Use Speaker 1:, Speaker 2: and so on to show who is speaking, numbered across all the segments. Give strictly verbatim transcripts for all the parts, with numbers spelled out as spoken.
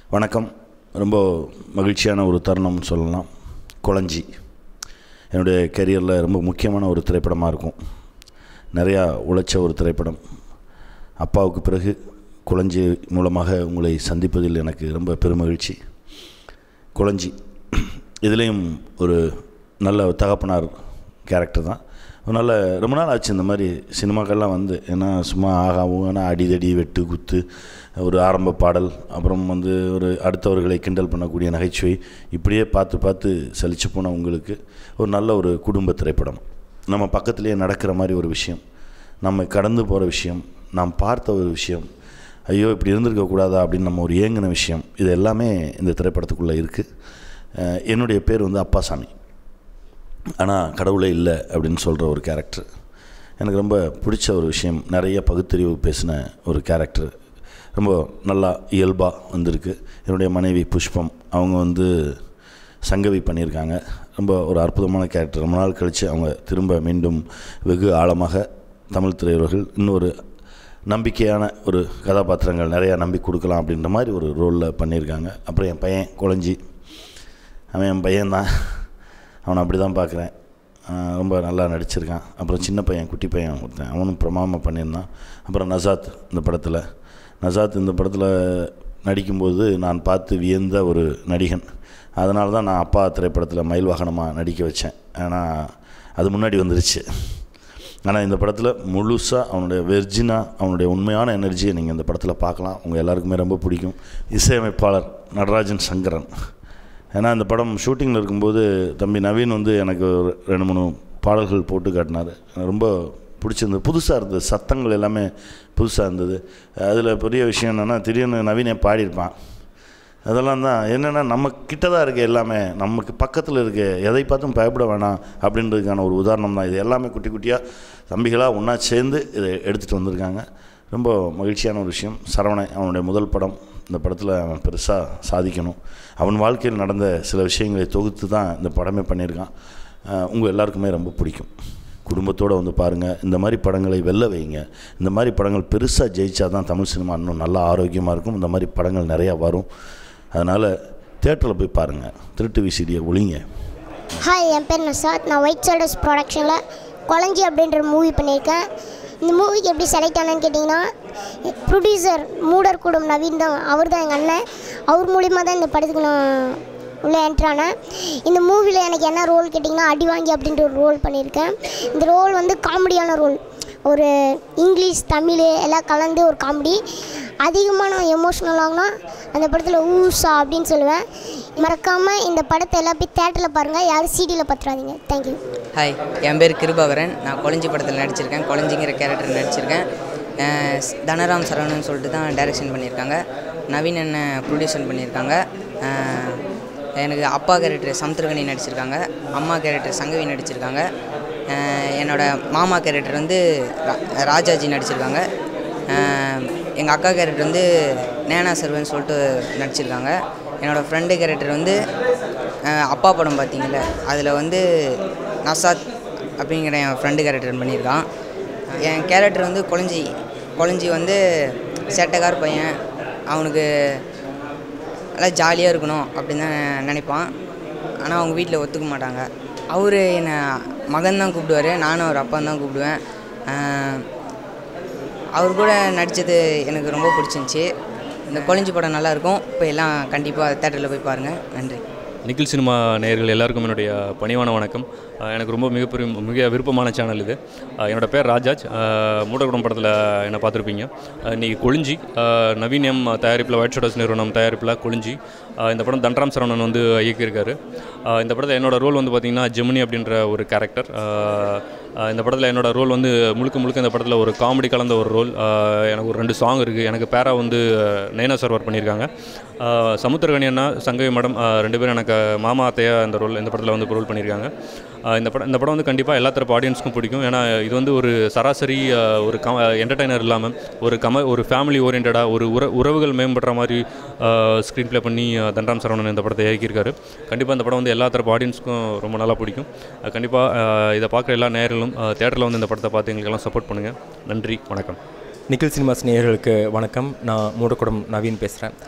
Speaker 1: வணக்கம். ரொம்ப மகிழ்ச்சியான ஒரு தருணம்னு சொல்லலாம். கொளஞ்சி என்னுடைய கெரியரில் ரொம்ப முக்கியமான ஒரு திரைப்படமாக இருக்கும். நிறையா உழைச்ச ஒரு திரைப்படம். அப்பாவுக்கு பிறகு கொளஞ்சி மூலமாக உங்களை சந்திப்பதில் எனக்கு ரொம்ப பெருமகிழ்ச்சி. கொளஞ்சி இதுலேயும் ஒரு நல்ல தகப்பனார் கேரக்டர் தான். நல்ல ரொம்ப நாள் ஆச்சு இந்த மாதிரி சினிமாக்கள்லாம் வந்து. ஏன்னா சும்மா ஆகாவும் அடிதடி வெட்டு குத்து ஒரு ஆரம்ப பாடல், அப்புறம் வந்து ஒரு அடுத்தவர்களை கிண்டல் பண்ணக்கூடிய நகைச்சுவை, இப்படியே பார்த்து பார்த்து சலிச்சு போன உங்களுக்கு ஒரு நல்ல ஒரு குடும்ப திரைப்படம். நம்ம பக்கத்துலேயே நடக்கிற மாதிரி ஒரு விஷயம், நம்ம கடந்து போகிற விஷயம், நாம் பார்த்த ஒரு விஷயம், ஐயோ இப்படி இருந்திருக்கக்கூடாதா அப்படின்னு நம்ம ஒரு ஏங்கின விஷயம், இது எல்லாமே இந்த திரைப்படத்துக்குள்ளே இருக்குது. என்னுடைய பேர் வந்து அப்பாசாமி, ஆனால் கடவுளே இல்லை அப்படின்னு சொல்கிற ஒரு கேரக்டர் எனக்கு ரொம்ப பிடிச்ச ஒரு விஷயம். நிறைய பகுத்தறிவு பேசின ஒரு கேரக்டர், ரொம்ப நல்லா இயல்பாக வந்திருக்கு. என்னுடைய மனைவி புஷ்பம், அவங்க வந்து சங்கவி பண்ணியிருக்காங்க. ரொம்ப ஒரு அற்புதமான கேரக்டர். ரொம்ப நாள் கழித்து அவங்க திரும்ப மீண்டும் வெகு ஆழமாக தமிழ் திரையுலகில் இன்னொரு நம்பிக்கையான ஒரு கதாபாத்திரங்கள் நிறையா நம்பி கொடுக்கலாம் அப்படின்ற மாதிரி ஒரு ரோலில் பண்ணியிருக்காங்க. அப்புறம் என் பையன் கொளஞ்சி, அவன் என் பையன்தான், அவனை அப்படி தான் பார்க்குறேன். ரொம்ப நல்லா நடிச்சிருக்கான். அப்புறம் சின்ன பையன், குட்டி பையன் ஒருத்தன், அவனும் பிரமாதமாக பண்ணியிருந்தான். அப்புறம் நசாத் இந்த படத்தில் நசாத் இந்த படத்தில் நடிக்கும்போது நான் பார்த்து வியந்த ஒரு நடிகன். அதனால தான் நான் அப்பா திரைப்படத்தில் மயில் வாகனமாக நடிக்க வச்சேன். ஆனால் அது முன்னாடி வந்துருச்சு. ஆனால் இந்த படத்தில் முழுசாக அவனுடைய வெர்ஜினாக அவனுடைய உண்மையான எனர்ஜியை நீங்கள் இந்த படத்தில் பார்க்கலாம். உங்கள் எல்லாருக்குமே ரொம்ப பிடிக்கும். இசையமைப்பாளர் நடராஜன் சங்கரன். ஏன்னா இந்த படம் ஷூட்டிங்கில் இருக்கும்போது தம்பி நவீன் வந்து எனக்கு ஒரு ரெண்டு மூணு பாடல்கள் போட்டு காட்டினார். ரொம்ப பிடிச்சிருந்தது, புதுசாக இருந்தது, சத்தங்கள் எல்லாமே புதுசாக இருந்தது. அதில் பெரிய விஷயம் என்னென்னா, திடீர்னு நவீனே பாடியிருப்பான். அதெல்லாம் தான் என்னென்னா, நம்ம கிட்ட தான் இருக்குது எல்லாமே, நமக்கு பக்கத்தில் இருக்குது, எதை பார்த்தும் பயப்பட வேணாம் அப்படின்றதுக்கான ஒரு உதாரணம் தான் இது. எல்லாமே குட்டி குட்டியாக தம்பிகளாக ஒன்றா சேர்ந்து இதை எடுத்துகிட்டு வந்திருக்காங்க. ரொம்ப மகிழ்ச்சியான ஒரு விஷயம். சரவணன் அவனுடைய முதல் படம். இந்த படத்தில் அவன் பெருசாக சாதிக்கணும். அவன் வாழ்க்கையில் நடந்த சில விஷயங்களை தொகுத்து தான் இந்த படமே பண்ணியிருக்கான். உங்கள் எல்லாருக்குமே ரொம்ப பிடிக்கும். குடும்பத்தோடு வந்து பாருங்கள். இந்த மாதிரி படங்களை வெல்ல வைங்க. இந்த மாதிரி படங்கள் பெருசாக ஜெயிச்சா தான் தமிழ் சினிமா இன்னும் நல்லா ஆரோக்கியமாக இருக்கும். இந்த மாதிரி படங்கள் நிறையா வரும். அதனால் தேட்டரில் போய் பாருங்கள். திருட்டு விசிடியை ஒளிங்க.
Speaker 2: ஹாய், என் பேர் நசாத். நான் ஒயிட் சோல்டர்ஸ் ப்ரொடக்ஷனில் கொளஞ்சி அப்படின்ற மூவி பண்ணியிருக்கேன். இந்த மூவிக்கு எப்படி செலக்ட் ஆனேன்னு கேட்டிங்கன்னா, ப்ரொடியூசர் மூடர் கூடம் நவீன் தான், அவர் தான் எங்கள் அண்ணன். அவர் மூலிமா தான் இந்த படத்துக்கு நான் உள்ளே என்ட்ரானேன். இந்த மூவியில் எனக்கு என்ன ரோல் கேட்டிங்கன்னா, அடி வாங்கி அப்படின்ற ஒரு ரோல் பண்ணியிருக்கேன். இந்த ரோல் வந்து காமெடியான ரோல். ஒரு இங்கிலீஷ் தமிழ் எல்லாம் கலந்து ஒரு காமெடி. அதிகமாக நான் எமோஷ்னல் ஆகுனா அந்த படத்தில் ஊசா அப்படின்னு சொல்லுவேன். மறக்காமல் இந்த படத்தை எல்லாம் போய் தேட்டரில் பாருங்கள், யாரும் சிடியில் பார்த்துறாதீங்க. தேங்க்யூ.
Speaker 3: ஹாய், என் பேர் கிருபாகரன். நான் கொளஞ்சி படத்தில் நடிச்சிருக்கேன். கொளஞ்சிங்கிற கேரக்டர் நடிச்சிருக்கேன். தனராம் சரவணன் சொல்லிட்டு தான் டைரக்ஷன் பண்ணியிருக்காங்க. நவீன் என்ன ப்ரொடியூஷன் பண்ணியிருக்காங்க. எனக்கு அப்பா கேரக்டர் சமுத்திரகனி நடிச்சிருக்காங்க. அம்மா கேரக்டர் சங்கவி நடிச்சிருக்காங்க. என்னோடய மாமா கேரக்டர் வந்து ராஜாஜி நடிச்சிருக்காங்க. எங்கள் அக்கா கேரக்டர் வந்து நேனா சர்வன் சொல்லிட்டு நடிச்சிருக்காங்க. என்னோடய ஃப்ரெண்டு கேரக்டர் வந்து அப்பா படம் பார்த்தீங்கல்ல, அதில் வந்து நசாத் அப்படிங்கிற என் ஃப்ரெண்டு கேரக்டர் பண்ணியிருக்கான். என் கேரக்டர் வந்து கொளஞ்சி. கொளஞ்சி வந்து சேட்டைக்கார் பையன். அவனுக்கு நல்லா ஜாலியாக இருக்கணும் அப்படின்னு தான் நினைப்பான். ஆனால் அவங்க வீட்டில் ஒத்துக்க மாட்டாங்க. அவர் என்னை மகன் தான் கூப்பிடுவார், நானும் அவர் அப்பா தான் கூப்பிடுவேன். அவர் கூட நடித்தது எனக்கு ரொம்ப பிடிச்சிருந்துச்சி. இந்த கொளஞ்சி படம் நல்லாயிருக்கும். இப்போ எல்லாம் கண்டிப்பாக தேட்டரில் போய் பாருங்கள். நன்றி.
Speaker 4: நிக்கில் சினிமா நேயர்கள் எல்லாருக்கும் என்னுடைய பணிவான வணக்கம். எனக்கு ரொம்ப மிகப்பெரிய மிக விருப்பமான சேனல் இது. என்னோடய பேர் ராஜாஜ். மூடகுடம் படத்தில் என்னை பார்த்துருப்பீங்க. இன்றைக்கி கொளஞ்சி நவீன் எம் தயாரிப்பில் ஒயிட் சோல்டர்ஸ் நிறுவனம் தயாரிப்பில் கொளஞ்சி. இந்த படம் தண்டராம் சரவணன் வந்து இயக்கியிருக்காரு. இந்த படத்தில் என்னோடய ரோல் வந்து பார்த்திங்கன்னா ஜெமினி அப்படின்ற ஒரு கேரக்டர். இந்த படத்தில் என்னோடய ரோல் வந்து முழுக்க முழுக்க இந்த படத்தில் ஒரு காமெடி கலந்த ஒரு ரோல். எனக்கு ஒரு ரெண்டு சாங் இருக்குது. எனக்கு பேரா வந்து நயனா சர்வர் பண்ணியிருக்காங்க. சமுத்திரகனி அண்ணா, சங்கவி மேடம் ரெண்டு பேரும் எனக்கு மாமா அத்தையா இந்த ரோல் இந்த படத்தில் வந்து ரோல் பண்ணியிருக்காங்க. இந்த படம் இந்த படம் வந்து கண்டிப்பாக எல்லா தரப்பு ஆடியன்ஸுக்கும் பிடிக்கும். ஏன்னா இது வந்து ஒரு சராசரி ஒரு க என்டர்டைனர் இல்லாமல் ஒரு கம ஒரு ஃபேமிலி ஓரியன்டாக ஒரு உற உறவுகள் மேம்படுற மாதிரி ஸ்க்ரீன் ப்ளே பண்ணி தண்டராம் சரவணன் இந்த படத்தை இயக்கியிருக்காரு. கண்டிப்பாக இந்த படம் வந்து எல்லா தரப்பு ஆடியன்ஸுக்கும் ரொம்ப நல்லா பிடிக்கும். கண்டிப்பாக இதை பார்க்குற எல்லா நேயர்களும் தேட்டரில் வந்து இந்த படத்தை பார்த்து எங்களுக்கெல்லாம் சப்போர்ட் பண்ணுங்கள். நன்றி, வணக்கம்.
Speaker 5: நிக்கில் சினிமாஸ் நேயர்களுக்கு வணக்கம். நான் மூடக்குடம் நவீன் பேசுகிறேன்.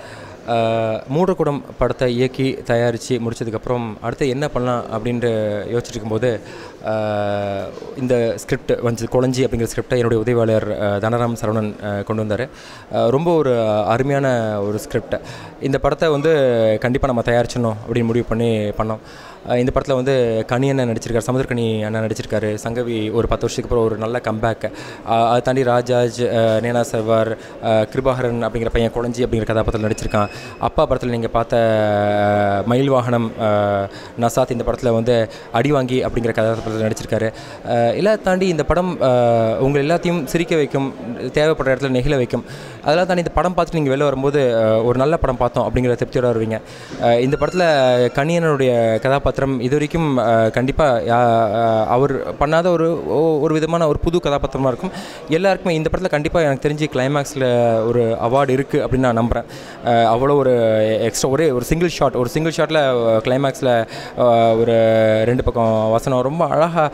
Speaker 5: மூடக்குடம் படத்தை இயக்கி தயாரித்து முடித்ததுக்கப்புறம் அடுத்து என்ன பண்ணலாம் அப்படின்ட்டு யோசிச்சுட்டு இருக்கும்போது இந்த ஸ்கிரிப்ட் வந்து கொளஞ்சி அப்படிங்கிற ஸ்கிரிப்டை என்னுடைய உதவியாளர் தனராம் சரவணன் கொண்டு வந்தார். ரொம்ப ஒரு அருமையான ஒரு ஸ்கிரிப்ட். இந்த படத்தை வந்து கண்டிப்பாக நம்ம தயாரிச்சிடணும் அப்படின்னு முடிவு பண்ணி பண்ணோம். இந்த படத்தில் வந்து கனி அண்ணன் நடிச்சிருக்காரு, சமுத்திரக்கனி அண்ணன் நடிச்சிருக்காரு, சங்கவி ஒரு பத்து வருஷத்துக்கு அப்புறம் ஒரு நல்ல கம்பேக். அதை தாண்டி ராஜாஜ், நேனா சர்வார், கிருபாகரன் அப்படிங்கிற பையன் கொளஞ்சி அப்படிங்கிற கதாபாத்திரத்தில் நடிச்சிருக்கான். அப்பா படத்தில் நீங்கள் பார்த்த மயில் வாகனம் நசாத் இந்த படத்தில் வந்து அடிவாங்கி அப்படிங்கிற கதாபாத்திரத்தில் நடிச்சிருக்காரு. எல்லாம் தாண்டி இந்த படம் உங்கள் எல்லாத்தையும் சிரிக்க வைக்கும், தேவைப்படுற இடத்துல நெகிழ வைக்கும். அதெல்லாம் தாண்டி இந்த படம் பார்த்துட்டு நீங்கள் வெளில வரும்போது ஒரு நல்ல படம் பார்த்தோம் அப்படிங்கிற திருப்தியோடு வருவீங்க. இந்த படத்தில் கனியனுடைய கதாபாத்திரம் இது வரைக்கும் கண்டிப்பாக அவர் பண்ணாத ஒரு ஒரு விதமான ஒரு புது கதாபாத்திரமாக இருக்கும். எல்லாருக்குமே இந்த படத்தில் கண்டிப்பாக எனக்கு தெரிஞ்சு கிளைமேக்ஸில் ஒரு அவார்டு இருக்குது அப்படின்னு நான் நம்புகிறேன். அவ்வளோ ஒரு எக்ஸ்ட்ரா ஒரே ஒரு சிங்கிள் ஷாட் ஒரு சிங்கிள் ஷாட்டில் கிளைமேக்ஸில் ஒரு ரெண்டு பக்கம் வசனம் ரொம்ப அழகாக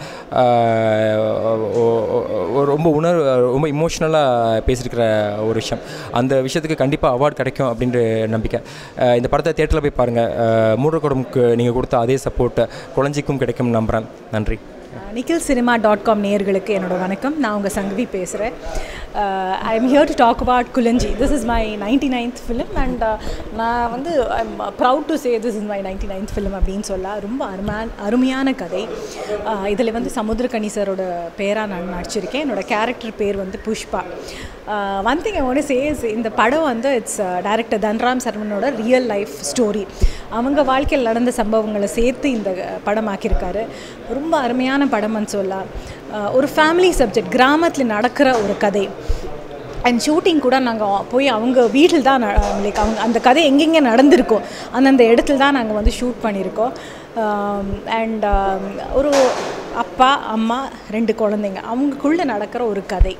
Speaker 5: ரொம்ப உணர்வு ரொம்ப இமோஷ்னலாக பேசியிருக்கிற ஒரு விஷயம். அந்த விஷயத்துக்கு கண்டிப்பாக அவார்டு கிடைக்கும் அப்படின்ற நம்பிக்கை. இந்த படத்தை தியேட்டரில் போய் பாருங்கள். மூடக்குடமுக்கு நீங்கள் கொடுத்த அதே சப்போர்ட் கொளஞ்சிக்கும் கிடைக்கும் நம்புகிறேன். நன்றி.
Speaker 6: நிக்கில் சினிமா டாட் காம் நேயர்களுக்கு என்னோட வணக்கம். நான் உங்கள் சங்கவி பேசுகிறேன். I am here to talk about Kulanji. This is my ninety ninth film and நான் வந்து I am proud to say this is my ninety ninth film அப்படின்னு சொல்ல. ரொம்ப அருமையான அருமையான கதை. இதில் வந்து சமுத்திரக்கனி சாரோட பேராக நான் நடிச்சிருக்கேன். என்னோடய கேரக்டர் பேர் வந்து Pushpa. One thing I want to say is இந்த படம் வந்து இட்ஸ் டைரக்டர் தனராம் சரவணனோட ரியல் லைஃப் ஸ்டோரி. அவங்க வாழ்க்கையில் நடந்த சம்பவங்களை சேர்த்து இந்த படம் ஆக்கியிருக்காரு. ரொம்ப அருமையான படம்னு சொல்லலாம். ஒரு ஃபேமிலி சப்ஜெக்ட், கிராமத்தில் நடக்கிற ஒரு கதை. அண்ட் ஷூட்டிங் கூட நாங்கள் போய் அவங்க வீட்டில் தான் லைக் அவங்க அந்த கதை எங்கெங்கே நடந்திருக்கோம் அந்தந்த இடத்துல தான் நாங்கள் வந்து ஷூட் பண்ணியிருக்கோம். அண்ட் ஒரு அப்பா அம்மா ரெண்டு குழந்தைங்க அவங்களுக்குள்ளே நடக்கிற ஒரு கதை.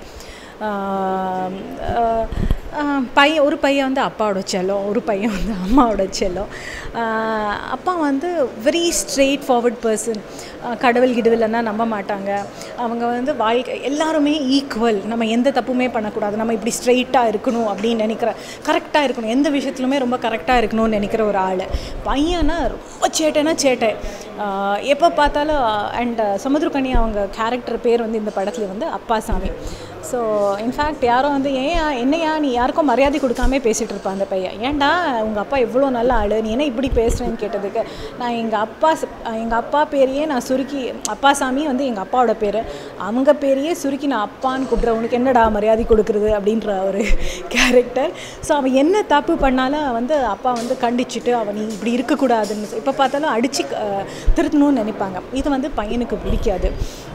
Speaker 6: பையன் ஒரு பையன் வந்து அப்பாவோட செல்லம், ஒரு பையன் வந்து அம்மாவோட செல்லம். அப்பா வந்து வெரி ஸ்ட்ரெயிட் ஃபார்வர்ட் பர்சன். கடவுள் கிடவுலன்னா நம்ப மாட்டாங்க. அவங்க வந்து வாழ்க்கை எல்லாருமே ஈக்குவல், நம்ம எந்த தப்புமே பண்ணக்கூடாது, நம்ம இப்படி ஸ்ட்ரெயிட்டாக இருக்கணும் அப்படின்னு நினைக்கிற, கரெக்டாக இருக்கணும், எந்த விஷயத்துலையுமே ரொம்ப கரெக்டாக இருக்கணும்னு நினைக்கிற ஒரு ஆள். பையனா ரொம்ப சேட்டைனா சேட்டை, எப்போ பார்த்தாலும். அண்ட் சமுத்திரக்கனி அவங்க கேரக்டர் பேர் வந்து இந்த படத்தில் வந்து அப்பாசாமி. ஸோ இன்ஃபேக்ட் யாரும் வந்து ஏன் என்னையா நீ யாருக்கும் மரியாதை கொடுக்காம பேசிகிட்டு இருப்பான் அந்த பையன். ஏன்டா உங்கள் அப்பா எவ்வளோ நல்ல ஆள், நீ என்ன இப்படி பேசுகிறேன்னு கேட்டதுக்கு நான் எங்கள் அப்பா எங்கள் அப்பா பேரையே நான் சுருக்கி, அப்பாசாமி வந்து எங்கள் அப்பாவோட பேர், அவங்க பேரையே சுருக்கி நான் அப்பான்னு கூப்பிட்றேன், உனக்கு என்னடா மரியாதை கொடுக்குறது அப்படின்ற ஒரு கேரக்டர். ஸோ அவன் என்ன தப்பு பண்ணாலும் வந்து அப்பா வந்து கண்டிச்சுட்டு அவன் நீ இப்படி இருக்கக்கூடாதுன்னு இப்போ பார்த்தாலும் அடித்து திருத்தணும்னு நினைப்பாங்க. இது வந்து பையனுக்கு பிடிக்காது.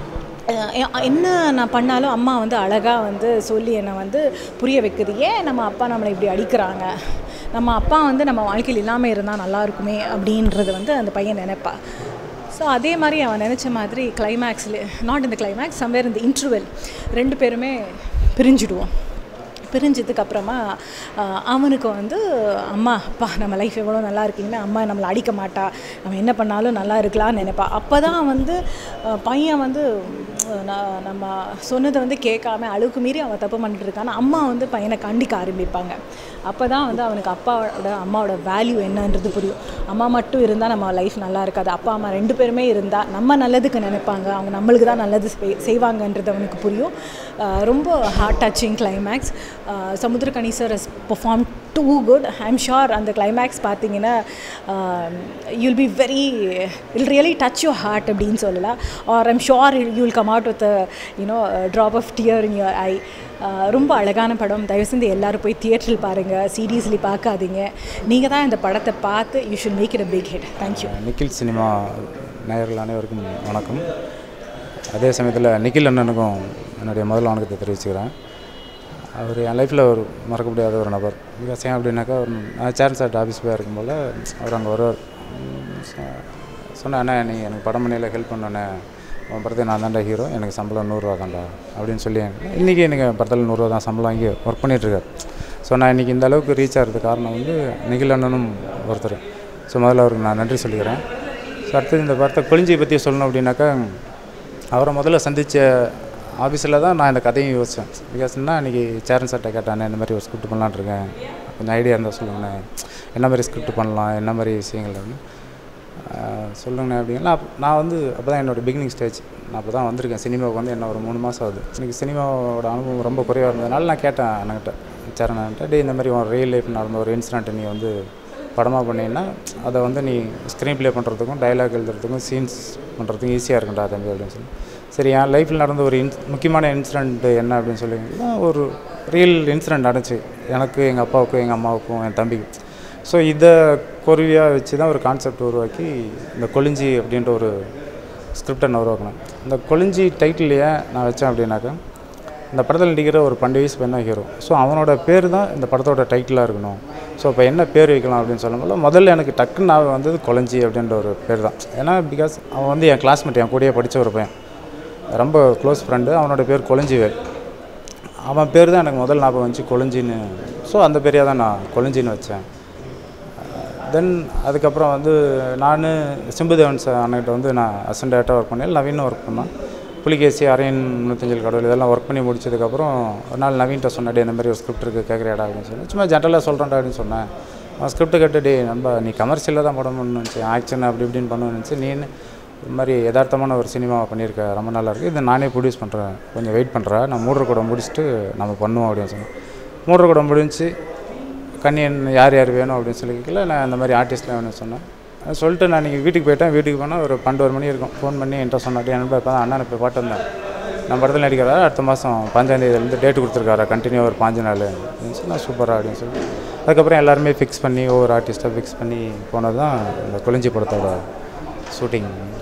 Speaker 6: என்ன நான் பண்ணாலும் அம்மா வந்து அழகாக வந்து சொல்லி என்னை வந்து புரிய வைக்குது, ஏன் நம்ம அப்பா நம்மளை இப்படி அடிக்கிறாங்க, நம்ம அப்பா வந்து நம்ம வாழ்க்கையில் இல்லாமல் இருந்தால் நல்லா இருக்குமே அப்படின்றது வந்து அந்த பையன் நினைப்பா. ஸோ அதே மாதிரி அவன் நினச்ச மாதிரி கிளைமேக்ஸில், நாட் இந்த கிளைமேக்ஸ், சம்வேர் இந்த இன்டர்வெல் ரெண்டு பேருமே பிரிஞ்சுடுவோம். பிரிஞ்சதுக்கப்புறமா அவனுக்கு வந்து அம்மா அப்பா நம்ம லைஃப் எவ்வளோ நல்லா இருக்கீங்கன்னா அம்மா நம்மளை அடிக்க மாட்டா, நம்ம என்ன பண்ணாலும் நல்லா இருக்கலாம்னு நினைப்பா. அப்போ தான் வந்து பையன் வந்து நம்ம சொன்னதை வந்து கேட்காம அளவுக்கு மீறி அவன் தப்பு பண்ணிட்டு இருக்கான்னு அம்மா வந்து பையனை கண்டிக்க ஆரம்பிப்பாங்க. அப்போ தான் வந்து அவனுக்கு அப்பாவோட அம்மாவோட வேல்யூ என்னன்றது புரியும். அம்மா மட்டும் இருந்தால் நம்ம லைஃப் நல்லா இருக்காது, அப்பா அம்மா ரெண்டு பேருமே இருந்தால் நம்ம நல்லதுக்கு நினைப்பாங்க, அவங்க நம்மளுக்கு தான் நல்லது செய்வாங்கன்றது அவனுக்கு புரியும். ரொம்ப heart touching climax. Samuthirakani sir has perform too good. I am sure அந்த கிளைமேக்ஸ் பார்த்தீங்கன்னா you'll be very will really touch your heart அப்படின்னு சொல்லலாம். Or I am sure you will come out with you know drop of tear in your eye. ரொம்ப அழகான படம். தயவுசெய்து எல்லோரும் போய் தியேட்டரில் பாருங்கள், சீரியஸ்லி பார்க்காதீங்க. நீங்கள் தான் இந்த படத்தை பார்த்து you should make it a big hit. Thank you.
Speaker 7: Nikkil cinema நேயர்கள் அனைவருக்கும் வணக்கம். அதே சமயத்தில் நிக்கில் அண்ணனுக்கும் என்னுடைய முதல் வணக்கத்தை தெரிவிச்சுக்கிறேன். அவர் என் லைஃப்பில் ஒரு மறக்க முடியாத ஒரு நபர். பிகாஸ் ஏன் அப்படின்னாக்கா, ஒரு நான் சேரன் சார் ஆஃபீஸ் போய் இருக்கும்போது அவர் அங்கே வருவார். சொன்னேன், அண்ணா நீ எனக்கு படம் பண்ணியில் ஹெல்ப் பண்ணண்ணே, உன் படத்தை நான் தாண்டா ஹீரோ, எனக்கு சம்பளம் நூறுரூவா தாண்டா அப்படின்னு சொல்லி இன்றைக்கி எனக்கு படத்தில் நூறுரூவா தான் சம்பளம் வாங்கி ஒர்க் பண்ணிகிட்ருக்கார். ஸோ நான் இன்றைக்கி இந்த அளவுக்கு ரீச் ஆகிறதுக்கு காரணம் வந்து நிகில் அண்ணனும் ஒருத்தர். ஸோ முதல்ல அவருக்கு நான் நன்றி சொல்லிக்கிறேன். ஸோ அடுத்தது இந்த படத்தை கொளஞ்சியை பற்றி சொல்லணும் அப்படின்னாக்கா, அவரை முதல்ல சந்தித்த ஆஃபீஸில் தான் நான் இந்த கதையும் யோசித்தேன். பிகாஸ்னால் இன்றைக்கி சேரன் சார்ட்டை கேட்டானே இந்த மாதிரி ஒரு ஸ்கிரிப்ட் பண்ணலான்ட்ருக்கேன் கொஞ்சம் ஐடியா இருந்தால் சொல்லுங்கண்ணே, என்ன மாதிரி ஸ்கிரிப்ட் பண்ணலாம், என்ன மாதிரி விஷயங்கள் அப்படின்னு சொல்லுங்கண்ணே அப்படின்னா. நான் வந்து அப்போ தான் என்னோடய பிகினிங் ஸ்டேஜ். நான் அப்போ தான் வந்திருக்கேன் சினிமாவுக்கு வந்து என்ன ஒரு மூணு மாதம் ஆகுது. எனக்கு சினிமாவோட அனுபவம் ரொம்ப குறைவாக இருந்ததுனால நான் கேட்டேன் அண்ணன்கிட்ட, சரணன்ட்ட, டே இந்த மாதிரி ஒரு ரியல் லைஃப் நடந்த ஒரு இன்சிடென்ட் நீ வந்து படமாக பண்ணிங்கன்னா அதை வந்து நீ ஸ்க்ரீன் ப்ளே பண்ணுறதுக்கும் டைலாக் எழுதுறதுக்கும் சீன்ஸ் பண்ணுறதுக்கும் ஈஸியாக இருக்குண்டா தம்பி அப்படின்னு சொல்லி. சரி, என் லைஃப்பில் நடந்த ஒரு இன்ஸ் முக்கியமான இன்சிடென்ட்டு என்ன அப்படின்னு சொல்லிங்கன்னா, ஒரு ரியல் இன்சிடென்ட் நடந்துச்சு எனக்கு, எங்கள் அப்பாவுக்கும் எங்கள் அம்மாவுக்கும் என் தம்பிக்கு. ஸோ இதை கொருவியாக வச்சு தான் ஒரு கான்செப்ட் உருவாக்கி இந்த கொளிஞ்சி அப்படின்ற ஒரு ஸ்கிரிப்டை நான் உருவாக்கினேன். இந்த கொளிஞ்சி டைட்டில் ஏன் நான் வச்சேன் அப்படின்னாக்கா, இந்த படத்தில் நடிக்கிற ஒரு பன்னெண்டு வயசு பையன் தான் ஹீரோ. ஸோ அவனோட பேர் தான் இந்த படத்தோட டைட்டிலாக இருக்கணும். ஸோ இப்போ என்ன பேர் வைக்கலாம் அப்படின்னு சொல்லும்போது முதல்ல எனக்கு டக்குன்னு நான் வந்தது கொளிஞ்சி அப்படின்ற ஒரு பேர் தான். ஏன்னா பிகாஸ் அவன் வந்து என் கிளாஸ்மேட், என் கூடயே படித்த ஒரு பையன், ரொம்ப க்ளோஸ் ஃப்ரெண்டு. அவனோட பேர் கொளிஞ்சிவேல். அவன் பேர் தான் எனக்கு முதல் ஞாபகம் வந்துச்சு, கொளிஞ்சின்னு. ஸோ அந்த பேரையாக தான் நான் கொளிஞ்சின்னு வச்சேன். தென் அதுக்கப்புறம் வந்து நான் சிம்புதேவன் சார் அண்ணகிட்ட வந்து நான் அசிஸ்டன்ட் டேரக்டராக ஒர்க் பண்ணேன். நவீன் ஒர்க் பண்ணேன். புலிகேசி, அரையன், முன்னூத்தஞ்சல் கடவுள் இதெல்லாம் ஒர்க் பண்ணி முடிச்சதுக்கப்புறம் ஒரு நாள் நவீன்கிட்ட சொன்னாடி இந்த மாதிரி ஒரு ஸ்கிரிப்ட் இருக்குது கேட்குறியாடா அப்படின்னு சொல்லி சும்மா ஜென்ரலாக சொல்கிறேன்டா அப்படின்னு சொன்னேன். அவன் ஸ்கிரிப்ட் கேட்டு, டே நம்ம நீ கமர்ஷியலாக தான் படம் பண்ணணும்னு நினச்சி, ஆக்ஷன் அப்படி இப்படின்னு பண்ணணும்னு நினச்சி, நீ இது மாதிரி யதார்த்தமான ஒரு சினிமாவை பண்ணியிருக்க, ரொம்ப நல்லா இருக்குது, இதை நானே ப்ரொடியூஸ் பண்ணுறேன், கொஞ்சம் வெயிட் பண்ணுறேன், நான் மூடர் கூடம் முடிச்சுட்டு நம்ம பண்ணுவோம் அப்படின்னு சொன்னேன். மூடர் கூடம் முடிஞ்சு கண்ணியன் யார் யார் வேணும் அப்படின்னு சொல்லி கேட்கல, நான் இந்த மாதிரி ஆர்டிஸ்ட்லாம் வேணும்னு சொன்னேன். சொல்லிட்டு நான் நீங்கள் வீட்டுக்கு போயிட்டேன். வீட்டுக்கு போனால் ஒரு பன்னெண்டு மணி இருக்கும். ஃபோன் பண்ணி என்கிட்ட சொன்னாட்டி நண்பர் இப்போ தான் அண்ணன் இப்போ பாட்டு வந்தேன், நம்ம படத்தில் நடிக்கிறா, அடுத்த மாதம் பஞ்சாந்தேதியிலேருந்து டேட்டு கொடுத்துருக்காரா, கண்டினியூ ஒரு பாஞ்சு நாள் அப்படின்னு சொன்னால் சூப்பராக அப்படின்னு சொல்லி அதுக்கப்புறம் எல்லாருமே ஃபிக்ஸ் பண்ணி ஒவ்வொரு ஆர்டிஸ்ட்டாக ஃபிக்ஸ் பண்ணி போனது தான் இந்த கொளிஞ்சி படத்தோட ஷூட்டிங்.